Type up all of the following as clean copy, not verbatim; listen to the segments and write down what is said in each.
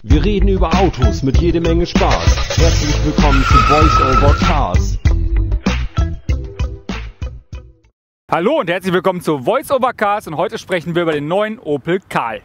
Wir reden über Autos mit jede Menge Spaß. Herzlich willkommen zu Voice Over Cars. Hallo und herzlich willkommen zu Voice Over Cars und heute sprechen wir über den neuen Opel Kadett.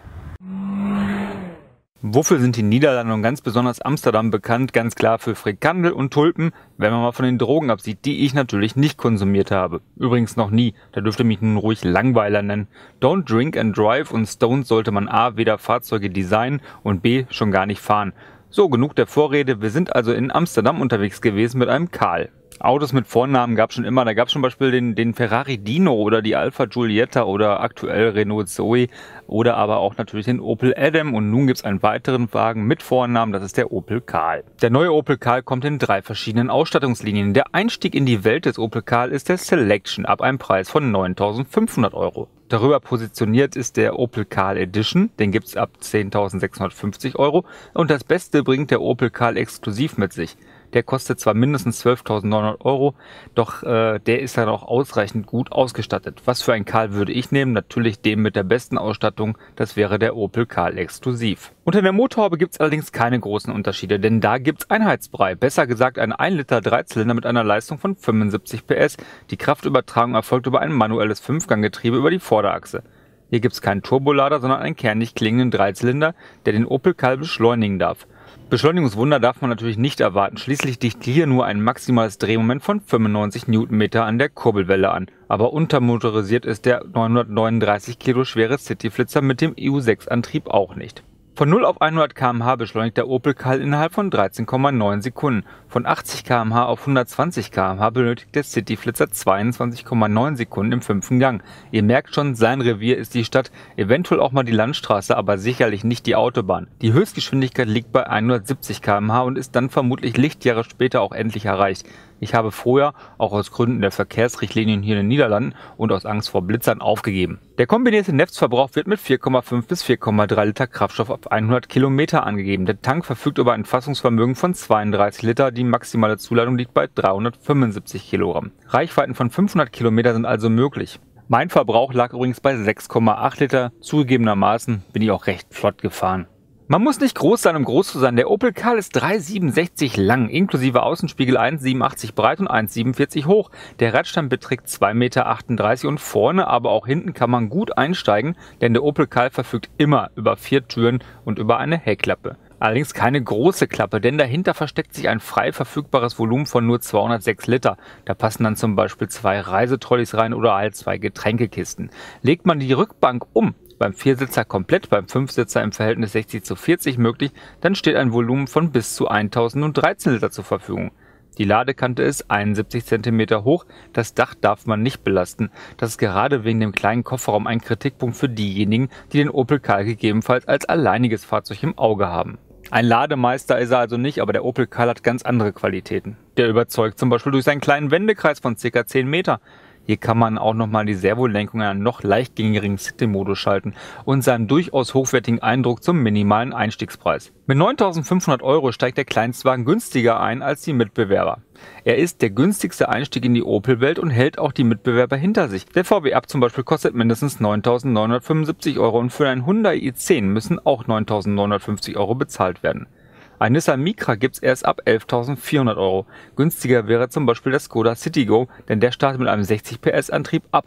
Wofür sind die Niederlande und ganz besonders Amsterdam bekannt? Ganz klar für Frikandel und Tulpen, wenn man mal von den Drogen absieht, die ich natürlich nicht konsumiert habe. Übrigens noch nie, da dürfte mich nun ruhig Langweiler nennen. Don't drink and drive und Stones sollte man A, weder Fahrzeuge designen und B, schon gar nicht fahren. So, genug der Vorrede, wir sind also in Amsterdam unterwegs gewesen mit einem Kadett. Autos mit Vornamen gab es schon immer, da gab es zum Beispiel den Ferrari Dino oder die Alfa Giulietta oder aktuell Renault Zoe oder aber auch natürlich den Opel Adam und nun gibt es einen weiteren Wagen mit Vornamen, das ist der Opel Kadett. Der neue Opel Kadett kommt in 3 verschiedenen Ausstattungslinien. Der Einstieg in die Welt des Opel Kadett ist der Selection ab einem Preis von 9.500 €. Darüber positioniert ist der Opel Kadett Edition, den gibt es ab 10.650 € und das Beste bringt der Opel Kadett Exklusiv mit sich. Der kostet zwar mindestens 12.900 €, doch der ist dann auch ausreichend gut ausgestattet. Was für ein Kadett würde ich nehmen? Natürlich den mit der besten Ausstattung, das wäre der Opel Kadett Exklusiv. Unter der Motorhaube gibt es allerdings keine großen Unterschiede, denn da gibt es Einheitsbrei, besser gesagt ein 1 Liter Dreizylinder mit einer Leistung von 75 PS. Die Kraftübertragung erfolgt über ein manuelles 5-Gang-Getriebe über die Vorderachse. Hier gibt es keinen Turbolader, sondern einen kernig klingenden Dreizylinder, der den Opel Kadett beschleunigen darf. Beschleunigungswunder darf man natürlich nicht erwarten, schließlich dichtet hier nur ein maximales Drehmoment von 95 Newtonmeter an der Kurbelwelle an. Aber untermotorisiert ist der 939 Kilo schwere Cityflitzer mit dem EU6-Antrieb auch nicht. Von 0 auf 100 km/h beschleunigt der Opel Kadett innerhalb von 13,9 Sekunden. Von 80 km/h auf 120 km/h benötigt der Cityflitzer 22,9 Sekunden im 5. Gang. Ihr merkt schon, sein Revier ist die Stadt, eventuell auch mal die Landstraße, aber sicherlich nicht die Autobahn. Die Höchstgeschwindigkeit liegt bei 170 km/h und ist dann vermutlich Lichtjahre später auch endlich erreicht. Ich habe vorher, auch aus Gründen der Verkehrsrichtlinien hier in den Niederlanden und aus Angst vor Blitzern, aufgegeben. Der kombinierte Netzverbrauch wird mit 4,5 bis 4,3 Liter Kraftstoff auf 100 Kilometer angegeben. Der Tank verfügt über ein Fassungsvermögen von 32 Liter, die maximale Zuladung liegt bei 375 Kilogramm. Reichweiten von 500 Kilometer sind also möglich. Mein Verbrauch lag übrigens bei 6,8 Liter, zugegebenermaßen bin ich auch recht flott gefahren. Man muss nicht groß sein, um groß zu sein. Der Opel Kadett ist 3,67 lang, inklusive Außenspiegel 1,87 breit und 1,47 hoch. Der Radstand beträgt 2,38 Meter und vorne, aber auch hinten kann man gut einsteigen, denn der Opel Kadett verfügt immer über 4 Türen und über eine Heckklappe. Allerdings keine große Klappe, denn dahinter versteckt sich ein frei verfügbares Volumen von nur 206 Liter. Da passen dann zum Beispiel 2 Reisetrolleys rein oder halt 2 Getränkekisten. Legt man die Rückbank um, beim 4-Sitzer komplett, beim 5-Sitzer im Verhältnis 60:40 möglich, dann steht ein Volumen von bis zu 1013 Liter zur Verfügung. Die Ladekante ist 71 cm hoch, das Dach darf man nicht belasten. Das ist gerade wegen dem kleinen Kofferraum ein Kritikpunkt für diejenigen, die den Opel Kadett gegebenenfalls als alleiniges Fahrzeug im Auge haben. Ein Lademeister ist er also nicht, aber der Opel Kadett hat ganz andere Qualitäten. Der überzeugt zum Beispiel durch seinen kleinen Wendekreis von ca. 10 Meter. Hier kann man auch nochmal die Servolenkung in einen noch leichtgängigeren City-Modus schalten und seinen durchaus hochwertigen Eindruck zum minimalen Einstiegspreis. Mit 9.500 € steigt der Kleinstwagen günstiger ein als die Mitbewerber. Er ist der günstigste Einstieg in die Opel-Welt und hält auch die Mitbewerber hinter sich. Der VW Up zum Beispiel kostet mindestens 9.975 € und für einen Hyundai i10 müssen auch 9.950 € bezahlt werden. Ein Nissan Micra gibt's erst ab 11.400 €. Günstiger wäre zum Beispiel der Skoda Citigo, denn der startet mit einem 60 PS Antrieb ab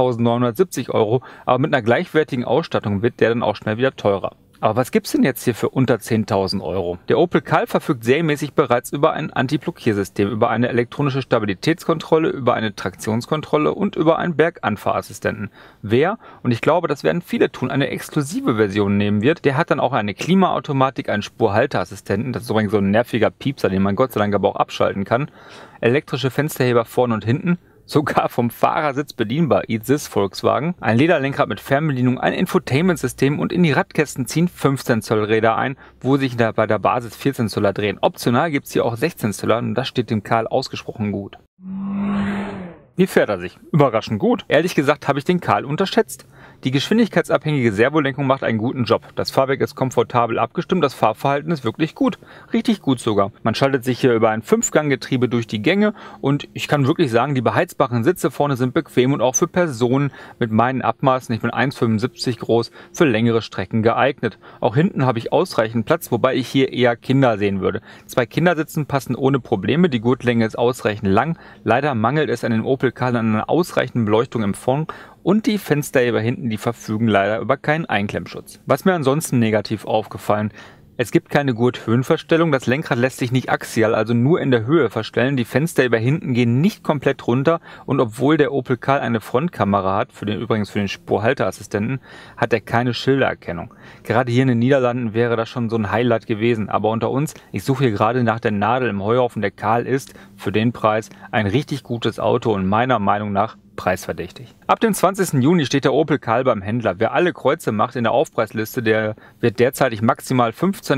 8.970 €, aber mit einer gleichwertigen Ausstattung wird der dann auch schnell wieder teurer. Aber was gibt's denn jetzt hier für unter 10.000 €? Der Opel Kadett verfügt serienmäßig bereits über ein Anti-Blockiersystem, über eine elektronische Stabilitätskontrolle, über eine Traktionskontrolle und über einen Berganfahrassistenten. Wer, und ich glaube, das werden viele tun, eine exklusive Version nehmen wird, der hat dann auch eine Klimaautomatik, einen Spurhalteassistenten, das ist übrigens so ein nerviger Piepser, den man Gott sei Dank aber auch abschalten kann, elektrische Fensterheber vorne und hinten, sogar vom Fahrersitz bedienbar, Eat This Volkswagen, ein Lederlenkrad mit Fernbedienung, ein Infotainment-System und in die Radkästen ziehen 15 Zoll Räder ein, wo sich bei der Basis 14 Zöller drehen. Optional gibt es hier auch 16 Zöller und das steht dem Kadett ausgesprochen gut. Wie fährt er sich? Überraschend gut. Ehrlich gesagt habe ich den Kadett unterschätzt. Die geschwindigkeitsabhängige Servolenkung macht einen guten Job. Das Fahrwerk ist komfortabel abgestimmt, das Fahrverhalten ist wirklich gut. Richtig gut sogar. Man schaltet sich hier über ein 5-Gang-Getriebe durch die Gänge und ich kann wirklich sagen, die beheizbaren Sitze vorne sind bequem und auch für Personen mit meinen Abmaßen, ich bin 1,75 groß, für längere Strecken geeignet. Auch hinten habe ich ausreichend Platz, wobei ich hier eher Kinder sehen würde. 2 Kindersitzen passen ohne Probleme, die Gurtlänge ist ausreichend lang. Leider mangelt es an dem Opel Kadett an einer ausreichenden Beleuchtung im Front und die Fensterheber hinten, die verfügen leider über keinen Einklemmschutz. Was mir ansonsten negativ aufgefallen: Es gibt keine Gurthöhenverstellung, das Lenkrad lässt sich nicht axial, also nur in der Höhe verstellen, die Fensterheber hinten gehen nicht komplett runter und obwohl der Opel Kadett eine Frontkamera hat, übrigens für den Spurhalteassistenten, hat er keine Schildererkennung. Gerade hier in den Niederlanden wäre das schon so ein Highlight gewesen, aber unter uns, ich suche hier gerade nach der Nadel im Heuhaufen, der kahl ist, für den Preis ein richtig gutes Auto und meiner Meinung nach preisverdächtig. Ab dem 20. Juni steht der Opel Kadett beim Händler. Wer alle Kreuze macht in der Aufpreisliste, der wird derzeitig maximal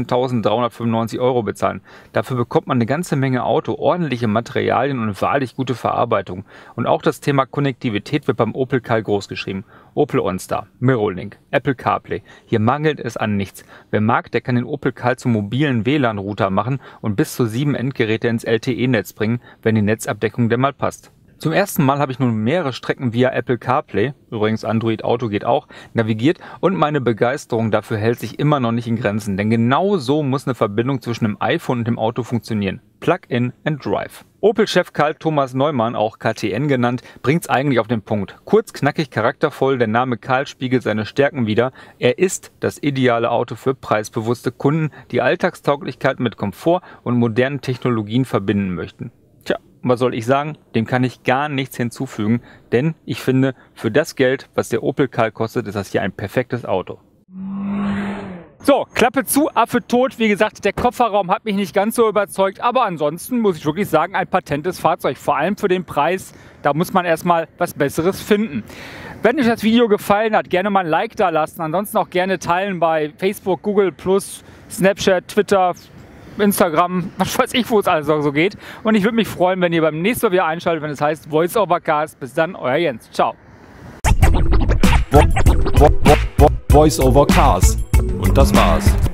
15.395 € bezahlen. Dafür bekommt man eine ganze Menge Auto, ordentliche Materialien und eine wahrlich gute Verarbeitung. Und auch das Thema Konnektivität wird beim Opel Kadett großgeschrieben. Opel OnStar, Mirrorlink, Apple CarPlay. Hier mangelt es an nichts. Wer mag, der kann den Opel Kadett zum mobilen WLAN-Router machen und bis zu 7 Endgeräte ins LTE-Netz bringen, wenn die Netzabdeckung denn mal passt. Zum ersten Mal habe ich nun mehrere Strecken via Apple CarPlay, übrigens Android Auto geht auch, navigiert und meine Begeisterung dafür hält sich immer noch nicht in Grenzen, denn genau so muss eine Verbindung zwischen dem iPhone und dem Auto funktionieren. Plug-in and Drive. Opel-Chef Karl Thomas Neumann, auch KTN genannt, bringt's eigentlich auf den Punkt. Kurz, knackig, charaktervoll, der Name Karl spiegelt seine Stärken wider. Er ist das ideale Auto für preisbewusste Kunden, die Alltagstauglichkeit mit Komfort und modernen Technologien verbinden möchten. Tja, was soll ich sagen? Dem kann ich gar nichts hinzufügen, denn ich finde, für das Geld, was der Opel Kadett kostet, ist das hier ein perfektes Auto. So, Klappe zu, Affe tot. Wie gesagt, der Kofferraum hat mich nicht ganz so überzeugt, aber ansonsten muss ich wirklich sagen, ein patentes Fahrzeug. Vor allem für den Preis, da muss man erstmal was Besseres finden. Wenn euch das Video gefallen hat, gerne mal ein Like da lassen. Ansonsten auch gerne teilen bei Facebook, Google+, Snapchat, Twitter, Instagram, was weiß ich, wo es alles so geht. Und ich würde mich freuen, wenn ihr beim nächsten Mal wieder einschaltet, wenn es heißt Voice Over Cars. Bis dann, euer Jens. Ciao. Voice Over Cars. Und das war's.